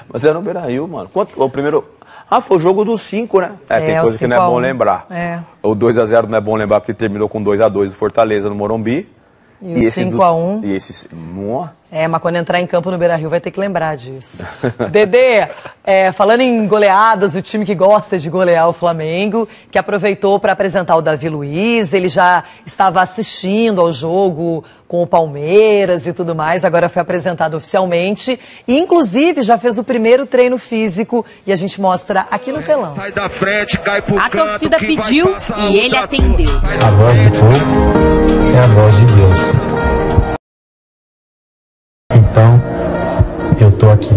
Mas era no Beira-Rio, mano. O primeiro... Ah, foi o jogo dos 5, né? Tem coisa que não é bom lembrar. O 2-0 não é bom lembrar porque terminou com 2-2 do Fortaleza no Morumbi. E o 5-1. E esse... Mas quando entrar em campo no Beira-Rio vai ter que lembrar disso. Dedê, falando em goleadas, o time que gosta de golear o Flamengo, que aproveitou para apresentar o Davi Luiz, ele já estava assistindo ao jogo com o Palmeiras e tudo mais, agora foi apresentado oficialmente, e inclusive já fez o primeiro treino físico, e a gente mostra aqui no telão. Sai da frente, cai pro canto, a torcida pediu e ele atendeu. A voz do povo é a voz de Deus. Então, eu tô aqui.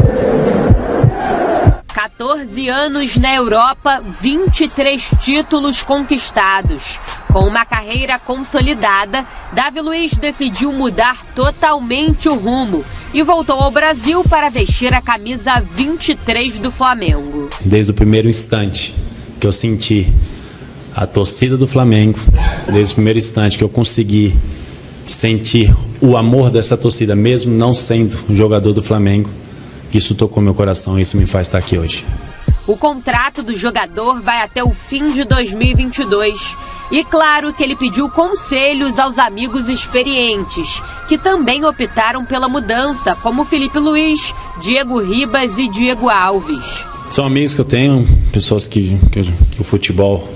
14 anos na Europa, 23 títulos conquistados. Com uma carreira consolidada, Davi Luiz decidiu mudar totalmente o rumo e voltou ao Brasil para vestir a camisa 23 do Flamengo. Desde o primeiro instante que eu senti a torcida do Flamengo, desde o primeiro instante que eu consegui sentir o amor dessa torcida, mesmo não sendo um jogador do Flamengo, isso tocou meu coração e isso me faz estar aqui hoje. O contrato do jogador vai até o fim de 2022. E claro que ele pediu conselhos aos amigos experientes, que também optaram pela mudança, como Felipe Luiz, Diego Ribas e Diego Alves. São amigos que eu tenho, pessoas que o futebol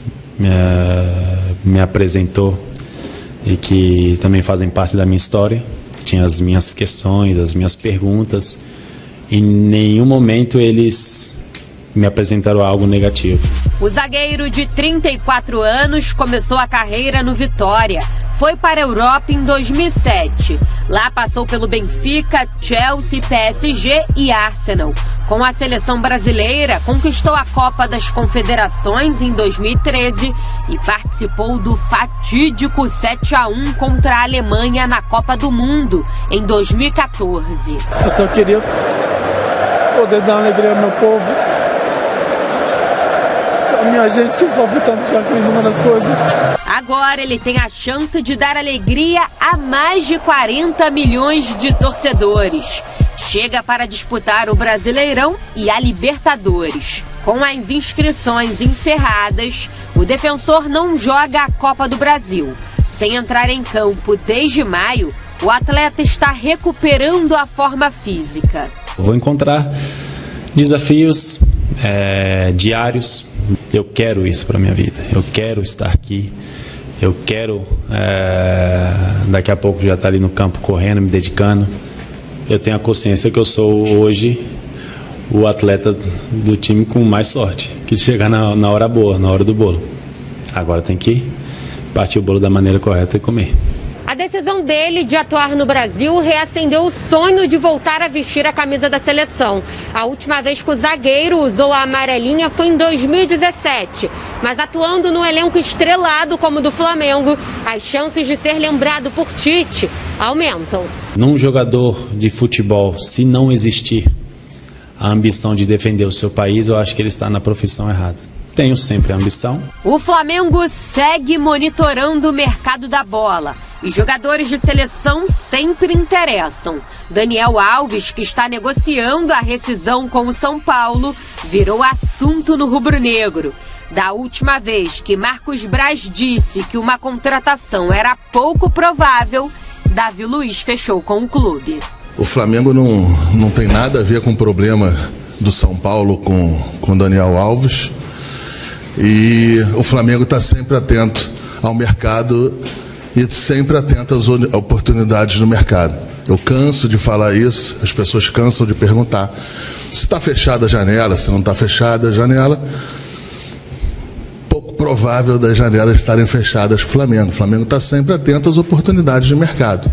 me apresentou e que também fazem parte da minha história. Tinha as minhas questões, as minhas perguntas. Em nenhum momento eles me apresentaram algo negativo. O zagueiro de 34 anos começou a carreira no Vitória. Foi para a Europa em 2007. Lá passou pelo Benfica, Chelsea, PSG e Arsenal. Com a seleção brasileira, conquistou a Copa das Confederações em 2013 e participou do fatídico 7-1 contra a Alemanha na Copa do Mundo em 2014. Eu só queria poder dar alegria ao meu povo. A minha gente que sofre tanto já com uma das coisas. Agora ele tem a chance de dar alegria a mais de 40 milhões de torcedores. Chega para disputar o Brasileirão e a Libertadores. Com as inscrições encerradas, o defensor não joga a Copa do Brasil. Sem entrar em campo desde maio, o atleta está recuperando a forma física. Vou encontrar desafios diários. Eu quero isso para minha vida. Eu quero estar aqui. Eu quero daqui a pouco já estar ali no campo correndo, me dedicando. Eu tenho a consciência que eu sou hoje o atleta do time com mais sorte, que chegar na hora boa, na hora do bolo. Agora tem que partir o bolo da maneira correta e comer. A decisão dele de atuar no Brasil reacendeu o sonho de voltar a vestir a camisa da seleção. A última vez que o zagueiro usou a amarelinha foi em 2017. Mas atuando no elenco estrelado como o do Flamengo, as chances de ser lembrado por Tite aumentam. Num jogador de futebol, se não existir a ambição de defender o seu país, eu acho que ele está na profissão errada. Tenho sempre a ambição. O Flamengo segue monitorando o mercado da bola. E jogadores de seleção sempre interessam. Daniel Alves, que está negociando a rescisão com o São Paulo, virou assunto no rubro-negro. Da última vez que Marcos Braz disse que uma contratação era pouco provável, Davi Luiz fechou com o clube. O Flamengo não tem nada a ver com o problema do São Paulo com Daniel Alves. E o Flamengo está sempre atento ao mercado e sempre atento às oportunidades no mercado. Eu canso de falar isso, as pessoas cansam de perguntar se está fechada a janela, se não está fechada a janela. Pouco provável das janelas estarem fechadas para o Flamengo. O Flamengo está sempre atento às oportunidades de mercado.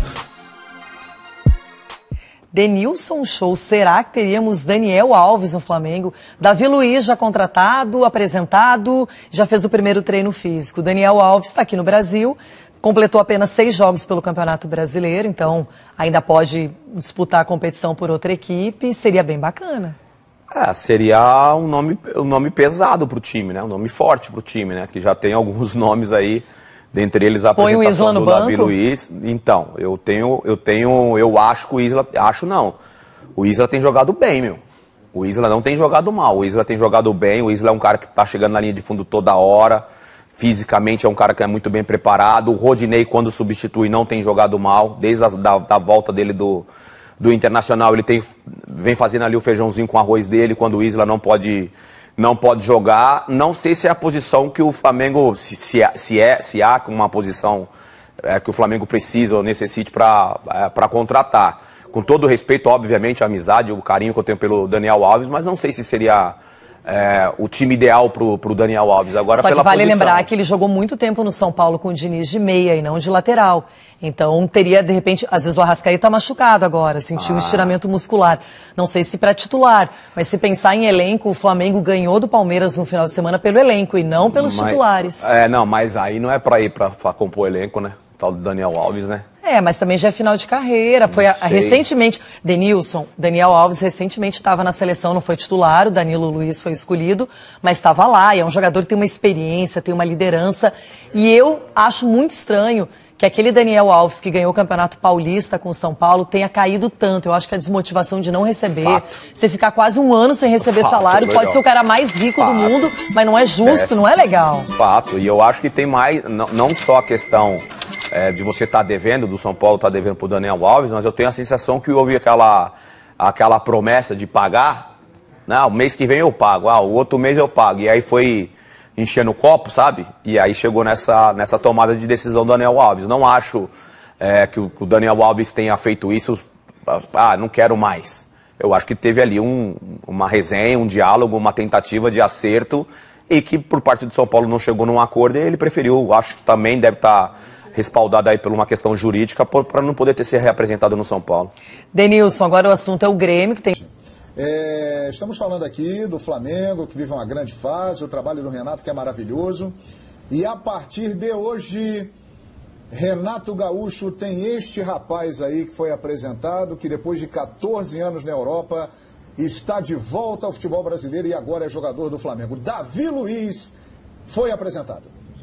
Denilson Show, será que teríamos Daniel Alves no Flamengo? Davi Luiz já contratado, apresentado, já fez o primeiro treino físico. Daniel Alves está aqui no Brasil, completou apenas 6 jogos pelo Campeonato Brasileiro, então ainda pode disputar a competição por outra equipe, seria bem bacana. Seria um nome pesado para o time, né? Um nome forte para o time, né? Que já tem alguns nomes aí. Dentre eles a apresentação do Davi Luiz. Então, eu acho que o Isla tem jogado bem, meu. O Isla não tem jogado mal, o Isla tem jogado bem, o Isla é um cara que está chegando na linha de fundo toda hora, fisicamente é um cara que é muito bem preparado, o Rodinei, quando substitui, não tem jogado mal, desde a volta dele do Internacional, ele vem fazendo ali o feijãozinho com arroz dele, quando o Isla não pode jogar. Não sei se é a posição que o Flamengo, se há uma posição que o Flamengo precisa ou necessite para contratar. Com todo o respeito, obviamente, a amizade, o carinho que eu tenho pelo Daniel Alves, mas não sei se seria o time ideal para o Daniel Alves. Agora, só que vale posição. lembrar que ele jogou muito tempo no São Paulo com o Diniz de meia e não de lateral. Então teria, de repente, às vezes o Arrascaeta tá machucado agora, sentiu um estiramento muscular. Não sei se para titular, mas se pensar em elenco, o Flamengo ganhou do Palmeiras no final de semana pelo elenco e não pelos titulares. Não, mas aí não é para ir para compor o elenco, né? O tal do Daniel Alves, né? Mas também já é final de carreira. Foi recentemente, Daniel Alves recentemente estava na seleção, não foi titular, o Danilo Luiz foi escolhido, mas estava lá, e é um jogador que tem uma experiência, tem uma liderança, e eu acho muito estranho que aquele Daniel Alves que ganhou o Campeonato Paulista com o São Paulo tenha caído tanto. Eu acho que a desmotivação de não receber, você ficar quase um ano sem receber salário, pode ser o cara mais rico do mundo, mas não é justo, não é legal. Fato, e eu acho que tem mais, não só a questão de você estar devendo, do São Paulo estar devendo para o Daniel Alves, mas eu tenho a sensação que houve aquela promessa de pagar, né? O mês que vem eu pago, o outro mês eu pago, e aí foi enchendo o copo, sabe? E aí chegou nessa tomada de decisão do Daniel Alves. Não acho que o Daniel Alves tenha feito isso, não quero mais. Eu acho que teve ali uma resenha, um diálogo, uma tentativa de acerto, e que por parte do São Paulo não chegou num acordo, e ele preferiu, acho que também deve estar respaldado aí por uma questão jurídica, para não poder ter se reapresentado no São Paulo. Denilson, agora o assunto é o Grêmio, que tem... Estamos falando aqui do Flamengo, que vive uma grande fase, o trabalho do Renato, que é maravilhoso. E a partir de hoje, Renato Gaúcho tem este rapaz aí que foi apresentado, que depois de 14 anos na Europa, está de volta ao futebol brasileiro e agora é jogador do Flamengo. Davi Luiz foi apresentado.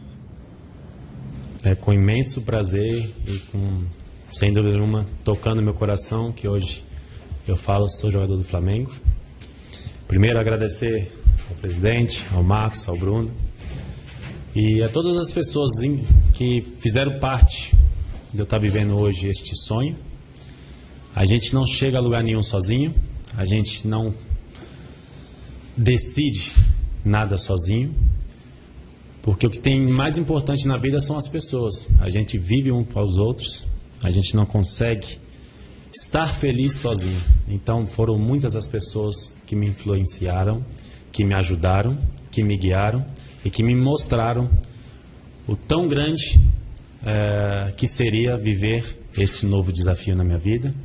É com imenso prazer e sem dúvida nenhuma, tocando meu coração, que hoje eu sou jogador do Flamengo. Primeiro, agradecer ao presidente, ao Marcos, ao Bruno e a todas as pessoas que fizeram parte de eu estar vivendo hoje este sonho. A gente não chega a lugar nenhum sozinho, a gente não decide nada sozinho, porque o que tem mais importante na vida são as pessoas. A gente vive um para os outros, a gente não consegue estar feliz sozinho. Então foram muitas as pessoas que me influenciaram, que me ajudaram, que me guiaram e que me mostraram o tão grande que seria viver esse novo desafio na minha vida.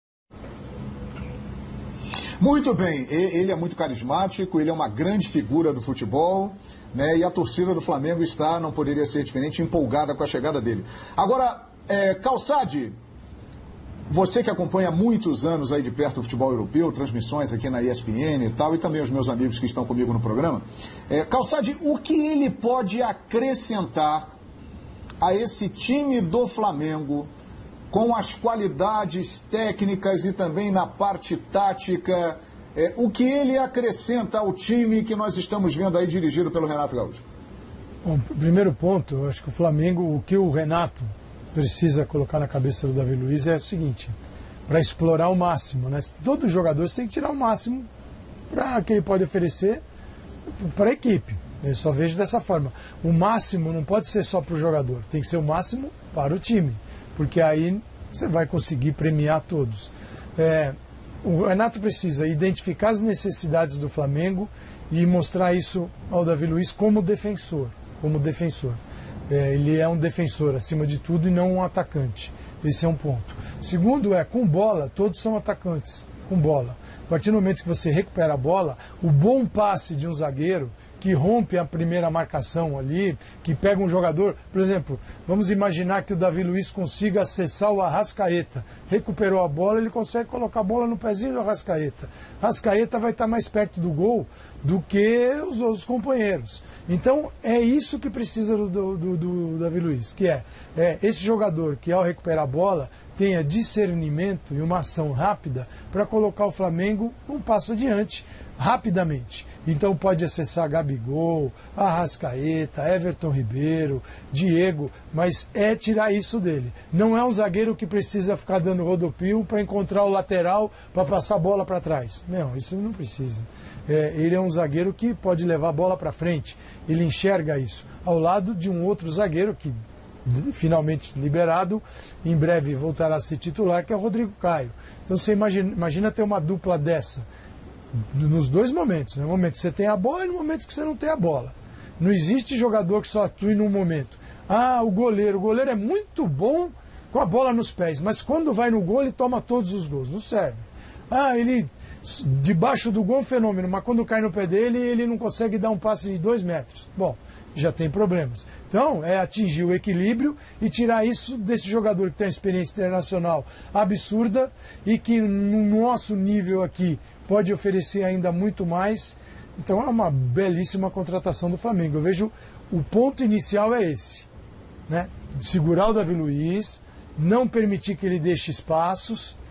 Muito bem, ele é muito carismático, ele é uma grande figura do futebol, né? E a torcida do Flamengo não poderia ser diferente, empolgada com a chegada dele. Agora, Calçade, você que acompanha há muitos anos aí de perto o futebol europeu, transmissões aqui na ESPN e tal, e também os meus amigos que estão comigo no programa, Calçade, o que ele pode acrescentar a esse time do Flamengo com as qualidades técnicas e também na parte tática, o que ele acrescenta ao time que nós estamos vendo aí dirigido pelo Renato Gaúcho? Bom, primeiro ponto, eu acho que o Flamengo, o que o Renato precisa colocar na cabeça do Davi Luiz é o seguinte, para explorar o máximo, né? Todo jogador tem que tirar o máximo para que ele pode oferecer para a equipe. Eu só vejo dessa forma. O máximo não pode ser só para o jogador, tem que ser o máximo para o time, porque aí você vai conseguir premiar todos. O Renato precisa identificar as necessidades do Flamengo e mostrar isso ao Davi Luiz como defensor. Ele é um defensor acima de tudo e não um atacante. Esse é um ponto. Segundo com bola, todos são atacantes, com bola. A partir do momento que você recupera a bola, o bom passe de um zagueiro que rompe a primeira marcação ali, que pega um jogador, por exemplo, vamos imaginar que o Davi Luiz consiga acessar o Arrascaeta, recuperou a bola, ele consegue colocar a bola no pezinho do Arrascaeta. Arrascaeta vai estar mais perto do gol do que os outros companheiros. Então é isso que precisa do Davi Luiz, que é esse jogador que ao recuperar a bola tenha discernimento e uma ação rápida para colocar o Flamengo um passo adiante, rapidamente. Então pode acessar Gabigol, Arrascaeta, Everton Ribeiro, Diego, mas é tirar isso dele. Não é um zagueiro que precisa ficar dando rodopio para encontrar o lateral para passar a bola para trás. Não, isso não precisa. Ele é um zagueiro que pode levar a bola para frente. Ele enxerga isso. Ao lado de um outro zagueiro que, finalmente liberado, em breve voltará a ser titular, que é o Rodrigo Caio. Então você imagina ter uma dupla dessa, nos dois momentos, no momento que você tem a bola e no momento que você não tem a bola. Não existe jogador que só atue num momento. O goleiro é muito bom com a bola nos pés, mas quando vai no gol ele toma todos os gols, não serve. Ele debaixo do gol é um fenômeno, mas quando cai no pé dele ele não consegue dar um passe de 2 metros. Bom, já tem problemas. Então, é atingir o equilíbrio e tirar isso desse jogador que tem uma experiência internacional absurda e que no nosso nível aqui pode oferecer ainda muito mais. Então é uma belíssima contratação do Flamengo. Eu vejo o ponto inicial é esse, né? Segurar o Davi Luiz, não permitir que ele deixe espaços